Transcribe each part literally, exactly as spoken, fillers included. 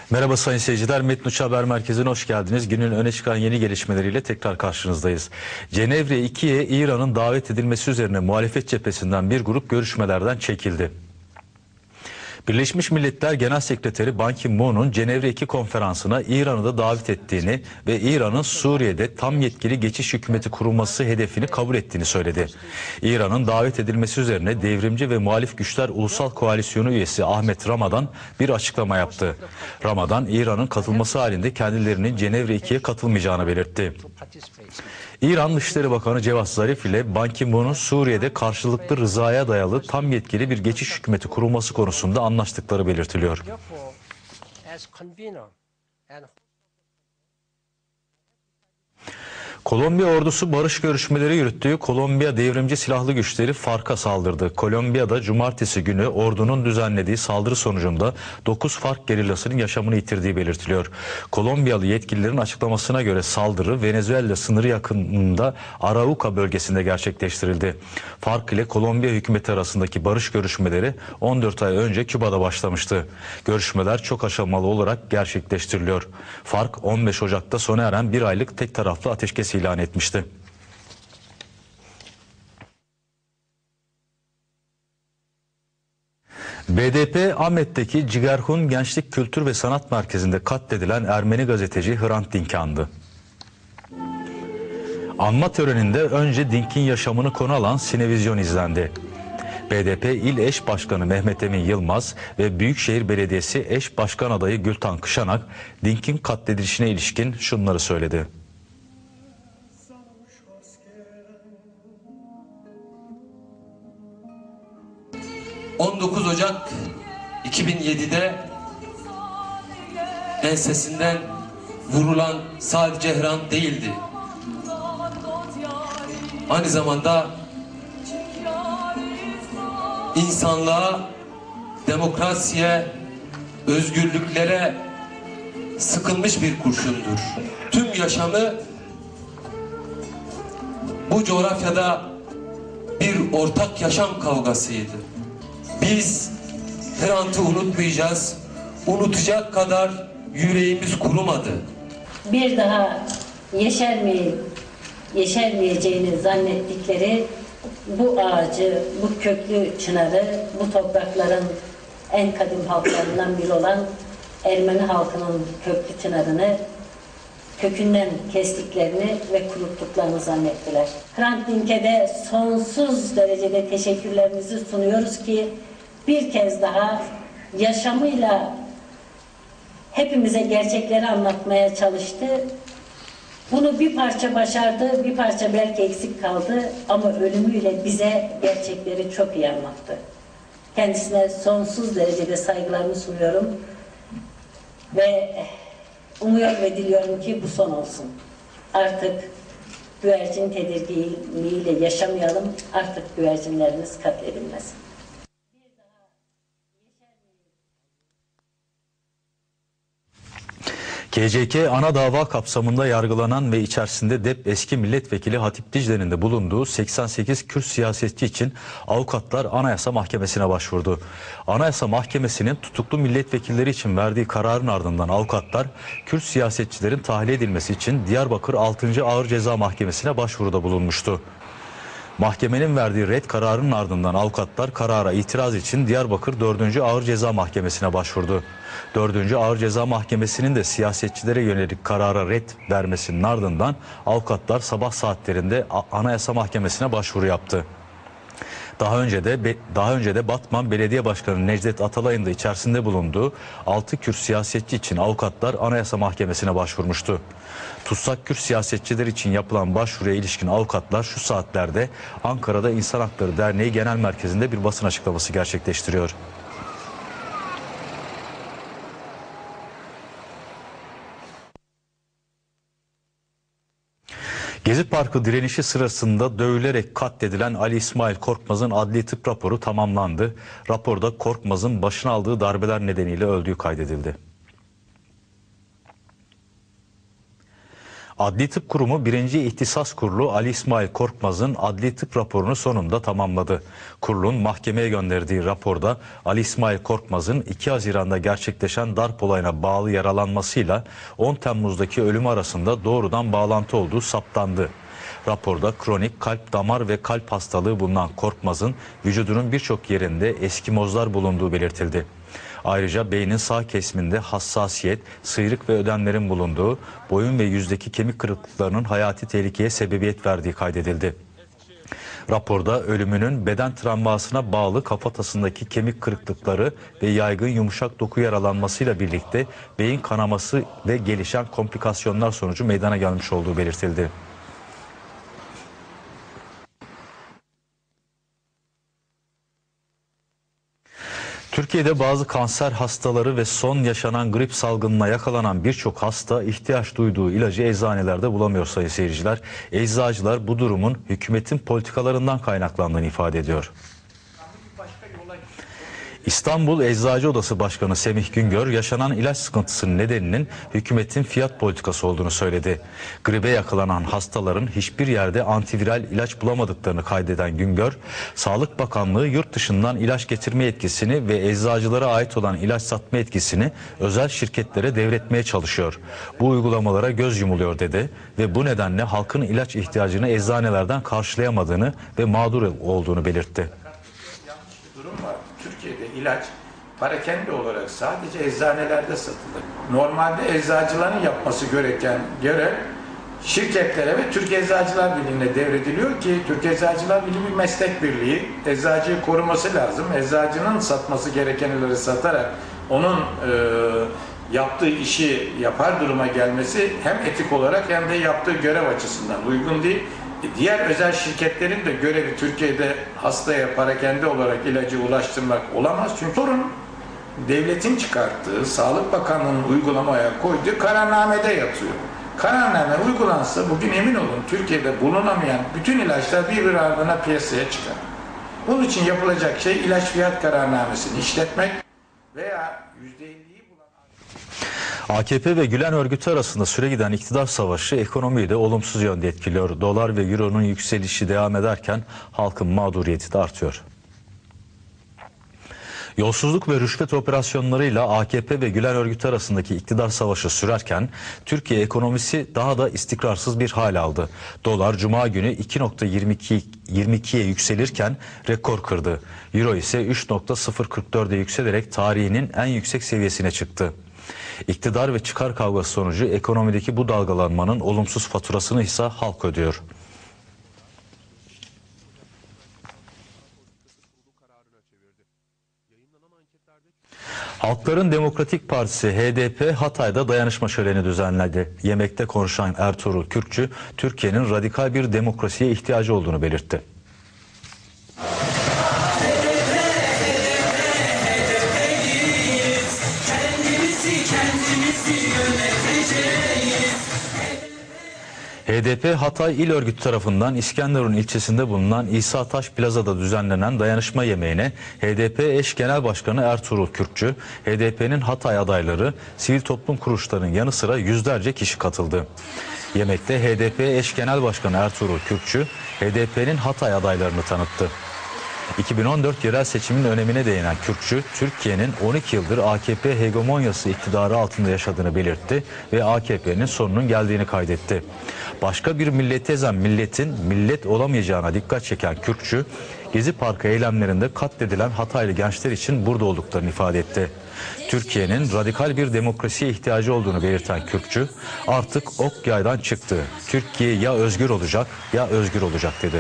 Merhaba sayın seyirciler, Metin Uç Haber Merkezi'ne hoş geldiniz. Günün öne çıkan yeni gelişmeleriyle tekrar karşınızdayız. Cenevre iki'ye İran'ın davet edilmesi üzerine muhalefet cephesinden bir grup görüşmelerden çekildi. Birleşmiş Milletler Genel Sekreteri Ban Ki-moon'un Cenevre iki konferansına İran'ı da davet ettiğini ve İran'ın Suriye'de tam yetkili geçiş hükümeti kurulması hedefini kabul ettiğini söyledi. İran'ın davet edilmesi üzerine devrimci ve muhalif güçler Ulusal Koalisyonu üyesi Ahmet Ramadan bir açıklama yaptı. Ramadan, İran'ın katılması halinde kendilerinin Cenevre iki'ye katılmayacağını belirtti. İran Dışişleri Bakanı Cevat Zarif ile Ban Ki-moon'un Suriye'de karşılıklı rızaya dayalı tam yetkili bir geçiş hükümeti kurulması konusunda anlaştıkları belirtiliyor. Kolombiya ordusu barış görüşmeleri yürüttüğü Kolombiya Devrimci Silahlı Güçleri FARC'a saldırdı. Kolombiya'da cumartesi günü ordunun düzenlediği saldırı sonucunda dokuz FARC gerillasının yaşamını yitirdiği belirtiliyor. Kolombiyalı yetkililerin açıklamasına göre saldırı Venezuela sınırı yakınında Arauca bölgesinde gerçekleştirildi. FARC ile Kolombiya hükümeti arasındaki barış görüşmeleri on dört ay önce Küba'da başlamıştı. Görüşmeler çok aşamalı olarak gerçekleştiriliyor. FARC on beş Ocak'ta sona eren bir aylık tek taraflı ateşkes ilan etmişti. B D P Ahmet'teki Cigerhun Gençlik Kültür ve Sanat Merkezi'nde katledilen Ermeni gazeteci Hrant Dink'i andı. Anma töreninde önce Dink'in yaşamını konu alan sinevizyon izlendi. B D P İl Eş Başkanı Mehmet Emin Yılmaz ve Büyükşehir Belediyesi Eş Başkan adayı Gültan Kışanak, Dink'in katledilişine ilişkin şunları söyledi. on dokuz Ocak iki bin yedi'de ensesinden vurulan sadece Hrant değildi. Aynı zamanda insanlığa, demokrasiye, özgürlüklere sıkılmış bir kurşundur. Tüm yaşamı bu coğrafyada bir ortak yaşam kavgasıydı. Biz Hrant'ı unutmayacağız. Unutacak kadar yüreğimiz kurumadı. Bir daha yeşermeyip yeşermeyeceğini zannettikleri bu ağacı, bu köklü çınarı, bu toprakların en kadim halklarından biri olan Ermeni halkının köklü çınarını kökünden kestiklerini ve kuruttuklarını zannettiler. Hrant Dink'e de sonsuz derecede teşekkürlerimizi sunuyoruz ki bir kez daha yaşamıyla hepimize gerçekleri anlatmaya çalıştı. Bunu bir parça başardı, bir parça belki eksik kaldı ama ölümüyle bize gerçekleri çok iyi anlattı. Kendisine sonsuz derecede saygılarımı sunuyorum ve umuyorum ve diliyorum ki bu son olsun. Artık güvercin tedirginliğiyle yaşamayalım, artık güvercinlerimiz katledilmesin. K C K ana dava kapsamında yargılanan ve içerisinde D E P eski milletvekili Hatip Dicle'nin de bulunduğu seksen sekiz Kürt siyasetçi için avukatlar Anayasa Mahkemesi'ne başvurdu. Anayasa Mahkemesi'nin tutuklu milletvekilleri için verdiği kararın ardından avukatlar Kürt siyasetçilerin tahliye edilmesi için Diyarbakır altıncı Ağır Ceza Mahkemesi'ne başvuruda bulunmuştu. Mahkemenin verdiği red kararının ardından avukatlar karara itiraz için Diyarbakır dördüncü Ağır Ceza Mahkemesi'ne başvurdu. dördüncü Ağır Ceza Mahkemesi'nin de siyasetçilere yönelik karara red vermesinin ardından avukatlar sabah saatlerinde Anayasa Mahkemesi'ne başvuru yaptı. Daha önce de daha önce de Batman Belediye Başkanı Necdet Atalay'ın da içerisinde bulunduğu altı Kürt siyasetçi için avukatlar Anayasa Mahkemesi'ne başvurmuştu. Tutsak Kürt siyasetçiler için yapılan başvuruya ilişkin avukatlar şu saatlerde Ankara'da İnsan Hakları Derneği Genel Merkezi'nde bir basın açıklaması gerçekleştiriyor. Gezi Parkı direnişi sırasında dövülerek katledilen Ali İsmail Korkmaz'ın adli tıp raporu tamamlandı. Raporda Korkmaz'ın başına aldığı darbeler nedeniyle öldüğü kaydedildi. Adli Tıp Kurumu birinci İhtisas Kurulu Ali İsmail Korkmaz'ın adli tıp raporunu sonunda tamamladı. Kurulun mahkemeye gönderdiği raporda Ali İsmail Korkmaz'ın iki Haziran'da gerçekleşen darp olayına bağlı yaralanmasıyla on Temmuz'daki ölümü arasında doğrudan bağlantı olduğu saptandı. Raporda kronik kalp, damar ve kalp hastalığı bulunan Korkmaz'ın vücudunun birçok yerinde eskimozlar bulunduğu belirtildi. Ayrıca beynin sağ kesiminde hassasiyet, sıyrık ve ödemlerin bulunduğu, boyun ve yüzdeki kemik kırıklıklarının hayati tehlikeye sebebiyet verdiği kaydedildi. Raporda ölümünün beden travmasına bağlı kafatasındaki kemik kırıklıkları ve yaygın yumuşak doku yaralanmasıyla birlikte beyin kanaması ve gelişen komplikasyonlar sonucu meydana gelmiş olduğu belirtildi. Türkiye'de bazı kanser hastaları ve son yaşanan grip salgınına yakalanan birçok hasta ihtiyaç duyduğu ilacı eczanelerde bulamıyor sayın seyirciler. Eczacılar bu durumun hükümetin politikalarından kaynaklandığını ifade ediyor. İstanbul Eczacı Odası Başkanı Semih Güngör, yaşanan ilaç sıkıntısının nedeninin hükümetin fiyat politikası olduğunu söyledi. Gribe yakalanan hastaların hiçbir yerde antiviral ilaç bulamadıklarını kaydeden Güngör, Sağlık Bakanlığı yurt dışından ilaç getirme yetkisini ve eczacılara ait olan ilaç satma yetkisini özel şirketlere devretmeye çalışıyor. Bu uygulamalara göz yumuluyor dedi ve bu nedenle halkın ilaç ihtiyacını eczanelerden karşılayamadığını ve mağdur olduğunu belirtti. Türkiye'de ilaç parakende olarak sadece eczanelerde satılır. Normalde eczacıların yapması gereken görev şirketlere ve Türk Eczacılar Birliği'ne devrediliyor ki Türk Eczacılar Birliği bir meslek birliği. Eczacıyı koruması lazım. Eczacının satması gerekenleri satarak onun e, yaptığı işi yapar duruma gelmesi hem etik olarak hem de yaptığı görev açısından uygun değil. Diğer özel şirketlerin de görevi Türkiye'de hastaya parakende olarak ilacı ulaştırmak olamaz. Çünkü sorun devletin çıkarttığı, Sağlık Bakanlığı'nın uygulamaya koyduğu kararnamede yatıyor. Kararname uygulansa bugün emin olun Türkiye'de bulunamayan bütün ilaçlar birbiri ardına piyasaya çıkar. Bunun için yapılacak şey ilaç fiyat kararnamesini işletmek veya yüzde elliyi A K P ve Gülen örgütü arasında süre giden iktidar savaşı ekonomiyi de olumsuz yönde etkiliyor. Dolar ve euronun yükselişi devam ederken halkın mağduriyeti de artıyor. Yolsuzluk ve rüşvet operasyonlarıyla A K P ve Gülen örgütü arasındaki iktidar savaşı sürerken Türkiye ekonomisi daha da istikrarsız bir hal aldı. Dolar Cuma günü iki nokta yirmi ikiye yükselirken rekor kırdı. Euro ise üç nokta sıfır kırk dörde yükselerek tarihinin en yüksek seviyesine çıktı. İktidar ve çıkar kavgası sonucu ekonomideki bu dalgalanmanın olumsuz faturasını ise halk ödüyor. Halkların Demokratik Partisi H D P Hatay'da dayanışma şöleni düzenledi. Yemekte konuşan Ertuğrul Kürkçü, Türkiye'nin radikal bir demokrasiye ihtiyacı olduğunu belirtti. H D P Hatay İl Örgütü tarafından İskenderun ilçesinde bulunan İsa Taş Plaza'da düzenlenen dayanışma yemeğine H D P eş genel başkanı Ertuğrul Kürkçü, H D P'nin Hatay adayları, sivil toplum kuruluşlarının yanı sıra yüzlerce kişi katıldı. Yemekte H D P eş genel başkanı Ertuğrul Kürkçü, H D P'nin Hatay adaylarını tanıttı. iki bin on dört yerel seçimin önemine değinen Kürkçü, Türkiye'nin on iki yıldır A K P hegemonyası iktidarı altında yaşadığını belirtti ve A K P'nin sonunun geldiğini kaydetti. Başka bir milleti ezen milletin millet olamayacağına dikkat çeken Kürkçü, Gezi Parkı eylemlerinde katledilen Hataylı gençler için burada olduklarını ifade etti. Türkiye'nin radikal bir demokrasiye ihtiyacı olduğunu belirten Kürkçü, artık ok yaydan çıktı. Türkiye ya özgür olacak ya özgür olacak dedi.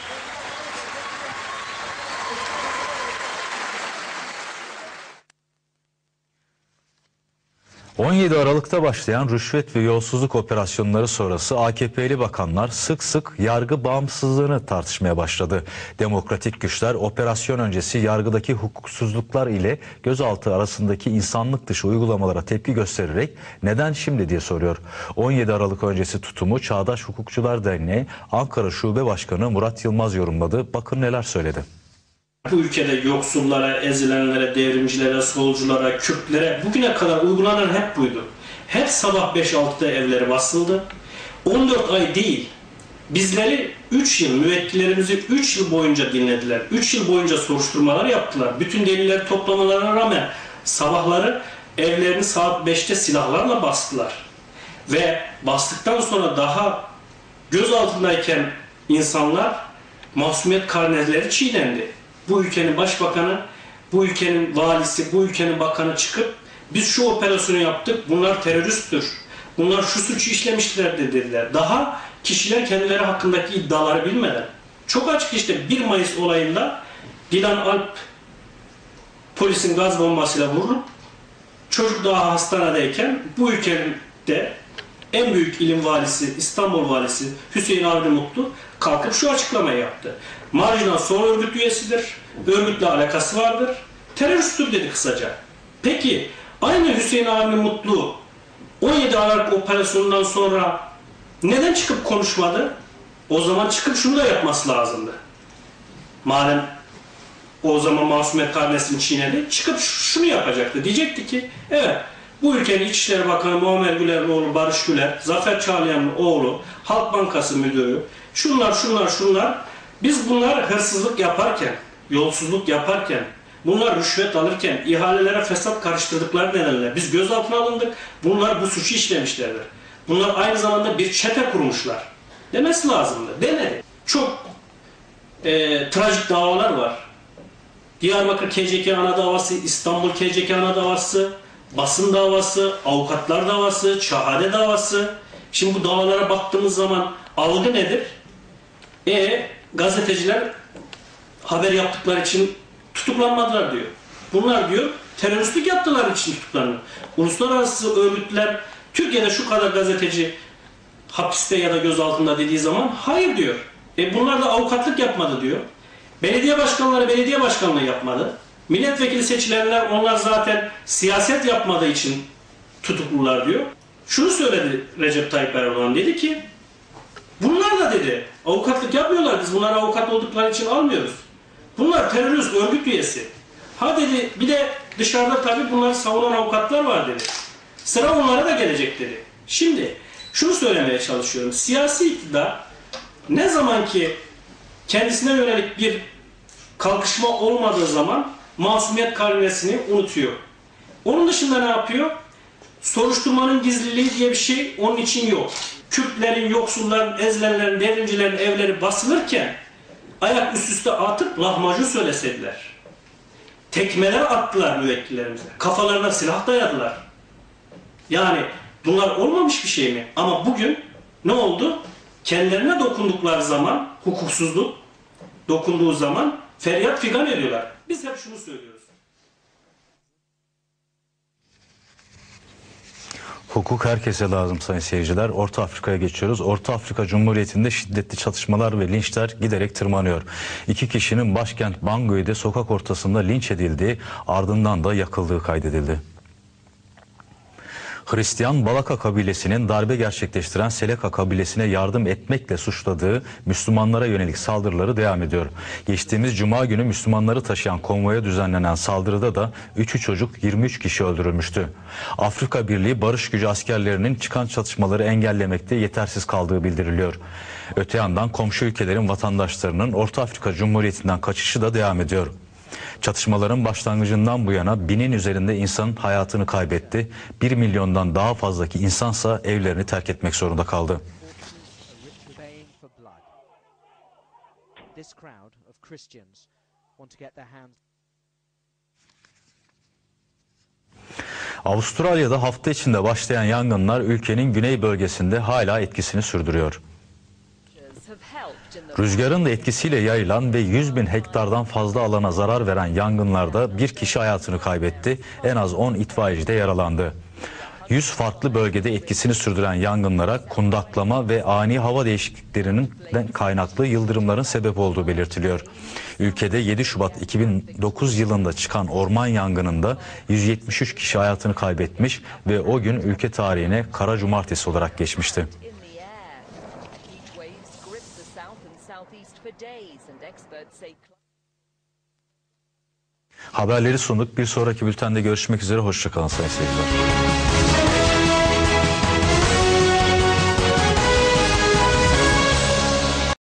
on yedi Aralık'ta başlayan rüşvet ve yolsuzluk operasyonları sonrası A K P'li bakanlar sık sık yargı bağımsızlığını tartışmaya başladı. Demokratik güçler operasyon öncesi yargıdaki hukuksuzluklar ile gözaltı arasındaki insanlık dışı uygulamalara tepki göstererek neden şimdi diye soruyor. on yedi Aralık öncesi tutumu Çağdaş Hukukçular Derneği Ankara Şube Başkanı Murat Yılmaz yorumladı. Bakın neler söyledi. Bu ülkede yoksullara, ezilenlere, devrimcilere, solculara, Kürtlere bugüne kadar uygulanan hep buydu. Hep sabah beş altıda evleri basıldı. on dört ay değil, bizleri üç yıl, müvekkillerimizi üç yıl boyunca dinlediler. üç yıl boyunca soruşturmalar yaptılar. Bütün delilleri toplamalarına rağmen sabahları evlerini saat beşte silahlarla bastılar. Ve bastıktan sonra daha gözaltındayken insanlar masumiyet karneleri çiğnendi. Bu ülkenin başbakanı, bu ülkenin valisi, bu ülkenin bakanı çıkıp biz şu operasyonu yaptık, bunlar teröristtir, bunlar şu suçu işlemişler dediler. Daha kişiler kendileri hakkındaki iddiaları bilmeden. Çok açık işte bir Mayıs olayında Dilan Alp polisin gaz bombasıyla vurulup çocuk daha hastanedeyken bu ülkenin de en büyük ilim valisi, İstanbul valisi Hüseyin Avni Mutlu kalkıp şu açıklamayı yaptı. Marjinal sol örgüt üyesidir, örgütle alakası vardır, teröristtir dedi kısaca. Peki aynı Hüseyin Avni Mutlu on yedi Aralık operasyonundan sonra neden çıkıp konuşmadı? O zaman çıkıp şunu da yapması lazımdı. Madem o zaman masumiyet karnesini çiğnedi, çıkıp şunu yapacaktı. Diyecekti ki, evet bu ülkenin İçişleri Bakanı Muammer Güler'in oğlu Barış Güler, Zafer Çağlayan'ın oğlu, Halk Bankası Müdürü, şunlar şunlar şunlar, biz bunlar hırsızlık yaparken, yolsuzluk yaparken, bunlar rüşvet alırken, ihalelere fesat karıştırdıkları nedenle biz gözaltına alındık, bunlar bu suçu işlemişlerdir. Bunlar aynı zamanda bir çete kurmuşlar demesi lazımdı. Demedi. Çok e, trajik davalar var. Diyarbakır K C K ana davası, İstanbul K C K ana davası, basın davası, avukatlar davası, şahade davası. Şimdi bu davalara baktığımız zaman algı nedir? E gazeteciler haber yaptıkları için tutuklanmadılar diyor. Bunlar diyor teröristlik yaptılar için tutuklanıyor. Uluslararası örgütler Türkiye'de şu kadar gazeteci hapiste ya da gözaltında dediği zaman hayır diyor. E bunlar da avukatlık yapmadı diyor. Belediye başkanları belediye başkanlığı yapmadı. Milletvekili seçilenler onlar zaten siyaset yapmadığı için tutuklular diyor. Şunu söyledi Recep Tayyip Erdoğan, dedi ki bunlar da dedi avukatlık yapmıyorlar, biz bunları avukat oldukları için almıyoruz. Bunlar terörist örgüt üyesi. Ha dedi bir de dışarıda tabii bunları savunan avukatlar var dedi. Sıra onlara da gelecek dedi. Şimdi şunu söylemeye çalışıyorum. Siyasi iktidar ne zaman ki kendisine yönelik bir kalkışma olmadığı zaman masumiyet karnesini unutuyor. Onun dışında ne yapıyor? Soruşturmanın gizliliği diye bir şey onun için yok. Kürtlerin, yoksulların, ezilenlerin, devrimcilerin evleri basılırken ayak üst üste atıp lahmacun söylesediler. Tekmeler attılar müvekkillerimize. Kafalarına silah dayadılar. Yani bunlar olmamış bir şey mi? Ama bugün ne oldu? Kendilerine dokundukları zaman, hukuksuzluk dokunduğu zaman feryat figan ediyorlar. Biz hep şunu söylüyoruz. Hukuk herkese lazım sayın seyirciler. Orta Afrika'ya geçiyoruz. Orta Afrika Cumhuriyeti'nde şiddetli çatışmalar ve linçler giderek tırmanıyor. İki kişinin başkent Banguy'de sokak ortasında linç edildiği, ardından da yakıldığı kaydedildi. Hristiyan Balaka kabilesinin darbe gerçekleştiren Seleka kabilesine yardım etmekle suçladığı Müslümanlara yönelik saldırıları devam ediyor. Geçtiğimiz Cuma günü Müslümanları taşıyan konvoya düzenlenen saldırıda da üçü çocuk yirmi üç kişi öldürülmüştü. Afrika Birliği barış gücü askerlerinin çıkan çatışmaları engellemekte yetersiz kaldığı bildiriliyor. Öte yandan komşu ülkelerin vatandaşlarının Orta Afrika Cumhuriyeti'nden kaçışı da devam ediyor. Çatışmaların başlangıcından bu yana binin üzerinde insan hayatını kaybetti. Bir milyondan daha fazlaki insansa evlerini terk etmek zorunda kaldı. Avustralya'da hafta içinde başlayan yangınlar ülkenin güney bölgesinde hala etkisini sürdürüyor. Rüzgarın da etkisiyle yayılan ve yüz bin hektardan fazla alana zarar veren yangınlarda bir kişi hayatını kaybetti, en az on itfaiyeci de yaralandı. yüz farklı bölgede etkisini sürdüren yangınlara kundaklama ve ani hava değişikliklerinin kaynaklı yıldırımların sebep olduğu belirtiliyor. Ülkede yedi Şubat iki bin dokuz yılında çıkan orman yangınında yüz yetmiş üç kişi hayatını kaybetmiş ve o gün ülke tarihine Kara Cumartesi olarak geçmişti. Haberleri sunduk. Bir sonraki bültende görüşmek üzere. Hoşça kalın sayın seyirciler.